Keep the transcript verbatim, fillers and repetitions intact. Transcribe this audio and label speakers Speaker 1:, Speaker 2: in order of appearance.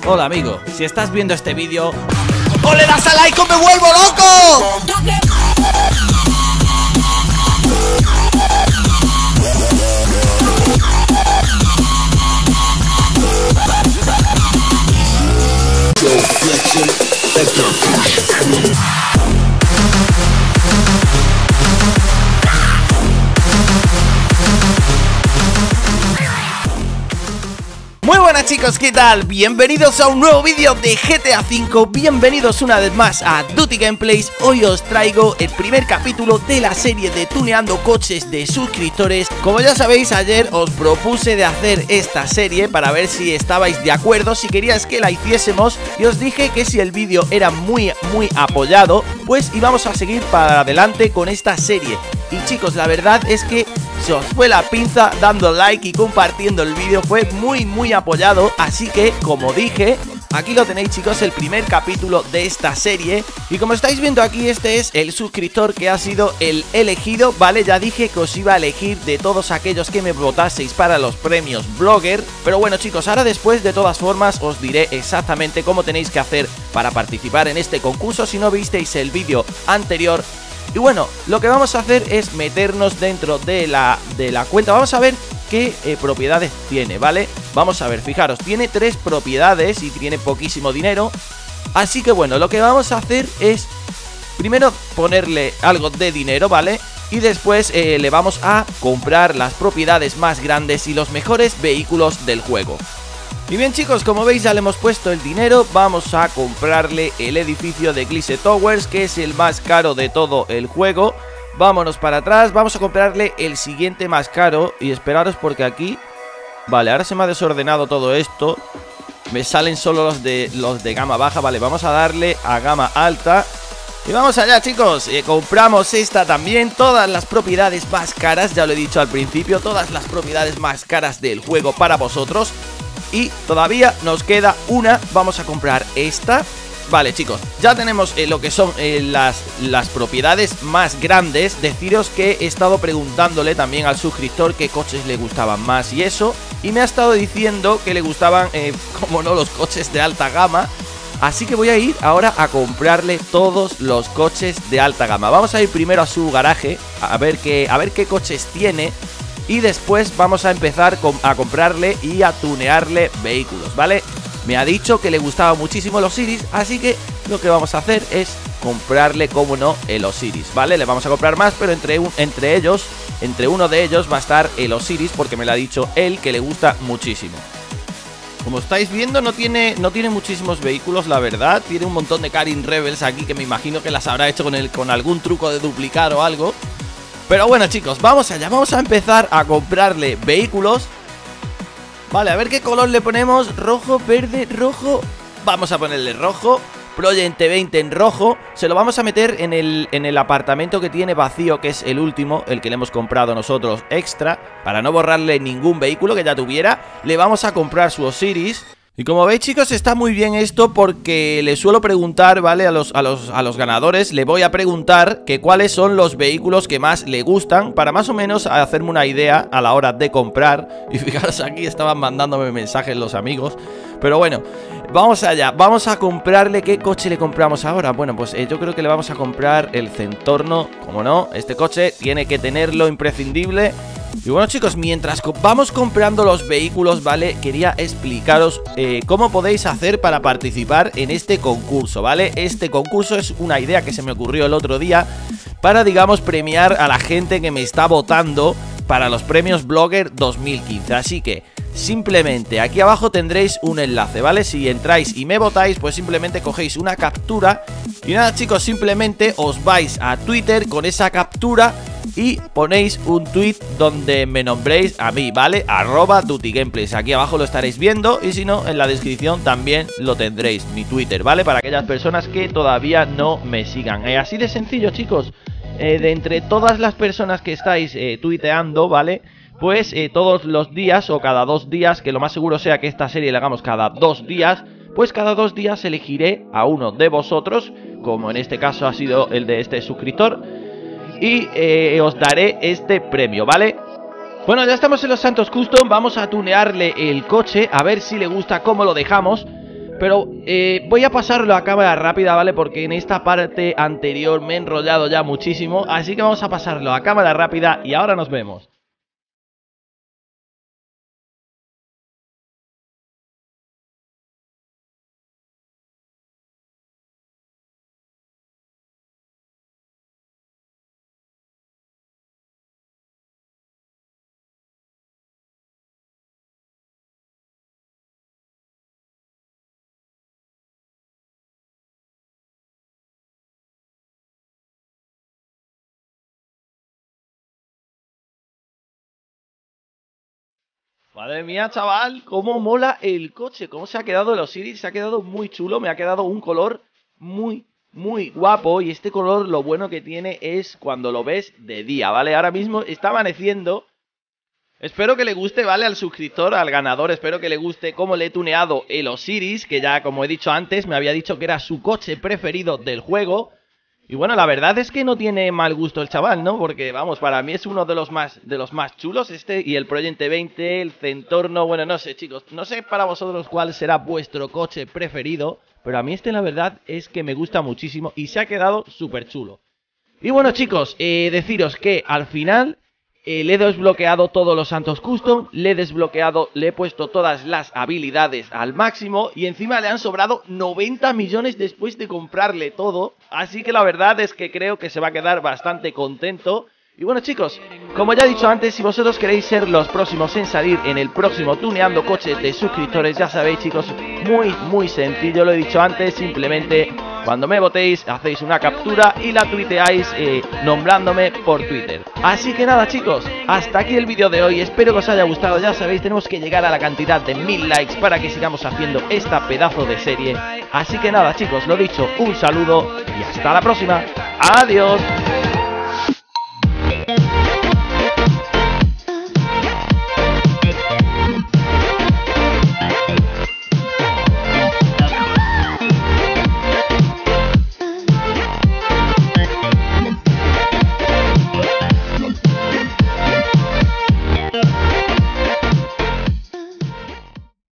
Speaker 1: Hola amigo, si estás viendo este vídeo, ¡o le das a like o me vuelvo loco! Muy buenas chicos, ¿qué tal? Bienvenidos a un nuevo vídeo de G T A cinco. Bienvenidos una vez más a Duty Gameplays. Hoy os traigo el primer capítulo de la serie de tuneando coches de suscriptores. Como ya sabéis, ayer os propuse de hacer esta serie para ver si estabais de acuerdo, si queríais que la hiciésemos, y os dije que si el vídeo era muy muy apoyado, pues íbamos a seguir para adelante con esta serie. Y chicos, la verdad es que se os fue la pinza dando like y compartiendo el vídeo, fue muy muy apoyado, así que como dije, aquí lo tenéis chicos, el primer capítulo de esta serie. Y como estáis viendo aquí, este es el suscriptor que ha sido el elegido, ¿vale? Ya dije que os iba a elegir de todos aquellos que me votaseis para los premios Blogger. Pero bueno chicos, ahora después de todas formas os diré exactamente cómo tenéis que hacer para participar en este concurso si no visteis el vídeo anterior. Y bueno, lo que vamos a hacer es meternos dentro de la, de la cuenta. Vamos a ver qué eh, propiedades tiene, ¿vale? Vamos a ver, fijaros, tiene tres propiedades y tiene poquísimo dinero. Así que bueno, lo que vamos a hacer es primero ponerle algo de dinero, ¿vale? Y después eh, le vamos a comprar las propiedades más grandes y los mejores vehículos del juego. Y bien chicos, como veis ya le hemos puesto el dinero. Vamos a comprarle el edificio de Eclipse Towers, que es el más caro de todo el juego. Vámonos para atrás, vamos a comprarle el siguiente más caro. Y esperaros porque aquí... Vale, ahora se me ha desordenado todo esto. Me salen solo los de, los de gama baja. Vale, vamos a darle a gama alta. Y vamos allá chicos, eh, compramos esta también. Todas las propiedades más caras, ya lo he dicho al principio, todas las propiedades más caras del juego para vosotros. Y todavía nos queda una, vamos a comprar esta. Vale chicos, ya tenemos eh, lo que son eh, las, las propiedades más grandes. Deciros que he estado preguntándole también al suscriptor qué coches le gustaban más y eso. Y me ha estado diciendo que le gustaban, eh, como no, los coches de alta gama. Así que voy a ir ahora a comprarle todos los coches de alta gama. Vamos a ir primero a su garaje a ver qué, a ver qué coches tiene. Y después vamos a empezar a comprarle y a tunearle vehículos, ¿vale? Me ha dicho que le gustaba muchísimo el Osiris, así que lo que vamos a hacer es comprarle, como no, el Osiris, ¿vale? Le vamos a comprar más, pero entre, un, entre ellos, entre uno de ellos va a estar el Osiris, porque me lo ha dicho él que le gusta muchísimo. Como estáis viendo, no tiene, no tiene muchísimos vehículos, la verdad. Tiene un montón de Karin Rebels aquí que me imagino que las habrá hecho con, el, con algún truco de duplicar o algo. Pero bueno chicos, vamos allá, vamos a empezar a comprarle vehículos. Vale, a ver qué color le ponemos. Rojo, verde, rojo. Vamos a ponerle rojo. Project veinte en rojo. Se lo vamos a meter en el, en el apartamento que tiene vacío, que es el último, el que le hemos comprado nosotros extra. Para no borrarle ningún vehículo que ya tuviera. Le vamos a comprar su Osiris. Y como veis chicos, está muy bien esto porque le suelo preguntar, ¿vale? A los, a los, a los ganadores le voy a preguntar que cuáles son los vehículos que más le gustan, para más o menos hacerme una idea a la hora de comprar. Y fijaros, aquí estaban mandándome mensajes los amigos. Pero bueno, vamos allá, vamos a comprarle. ¿Qué coche le compramos ahora? Bueno, pues eh, yo creo que le vamos a comprar el Zentorno. Como no, este coche tiene que tenerlo, imprescindible. Y bueno chicos, mientras vamos comprando los vehículos, ¿vale? Quería explicaros eh, cómo podéis hacer para participar en este concurso, ¿vale? Este concurso es una idea que se me ocurrió el otro día para, digamos, premiar a la gente que me está votando para los premios Blogger dos mil quince. Así que simplemente aquí abajo tendréis un enlace, ¿vale? Si entráis y me votáis, pues simplemente cogéis una captura. Y nada chicos, simplemente os vais a Twitter con esa captura y ponéis un tweet donde me nombréis a mí, ¿vale? Arroba Duty Gameplays. Aquí abajo lo estaréis viendo y si no, en la descripción también lo tendréis, mi Twitter, ¿vale? Para aquellas personas que todavía no me sigan. Eh, así de sencillo, chicos. Eh, de entre todas las personas que estáis eh, tuiteando, ¿vale? Pues eh, todos los días o cada dos días, que lo más seguro sea que esta serie la hagamos cada dos días, pues cada dos días elegiré a uno de vosotros, como en este caso ha sido el de este suscriptor, y eh, os daré este premio, ¿vale? Bueno, ya estamos en los Santos Custom, vamos a tunearle el coche, a ver si le gusta cómo lo dejamos. Pero eh, voy a pasarlo a cámara rápida, ¿vale? Porque en esta parte anterior me he enrollado ya muchísimo. Así que vamos a pasarlo a cámara rápida y ahora nos vemos. Madre mía, chaval, cómo mola el coche, cómo se ha quedado el Osiris, se ha quedado muy chulo, me ha quedado un color muy, muy guapo. Y este color lo bueno que tiene es cuando lo ves de día, ¿vale? Ahora mismo está amaneciendo. Espero que le guste, ¿vale? Al suscriptor, al ganador, espero que le guste cómo le he tuneado el Osiris, que ya, como he dicho antes, me había dicho que era su coche preferido del juego. Y bueno, la verdad es que no tiene mal gusto el chaval, ¿no? Porque, vamos, para mí es uno de los más de los más chulos este. Y el Proyecto veinte, el Centorno, bueno, no sé, chicos. No sé para vosotros cuál será vuestro coche preferido, pero a mí este, la verdad, es que me gusta muchísimo y se ha quedado súper chulo. Y bueno, chicos, eh, deciros que al final eh, le he desbloqueado todos los Santos Custom, le he desbloqueado, le he puesto todas las habilidades al máximo y encima le han sobrado noventa millones después de comprarle todo. Así que la verdad es que creo que se va a quedar bastante contento. Y bueno, chicos, como ya he dicho antes, si vosotros queréis ser los próximos en salir en el próximo Tuneando Coches de suscriptores, ya sabéis, chicos, muy muy sencillo, lo he dicho antes, simplemente cuando me votéis hacéis una captura y la tuiteáis eh, nombrándome por Twitter. Así que nada, chicos, hasta aquí el vídeo de hoy, espero que os haya gustado. Ya sabéis, tenemos que llegar a la cantidad de mil likes para que sigamos haciendo esta pedazo de serie. Así que nada, chicos, lo dicho, un saludo y hasta la próxima. Adiós.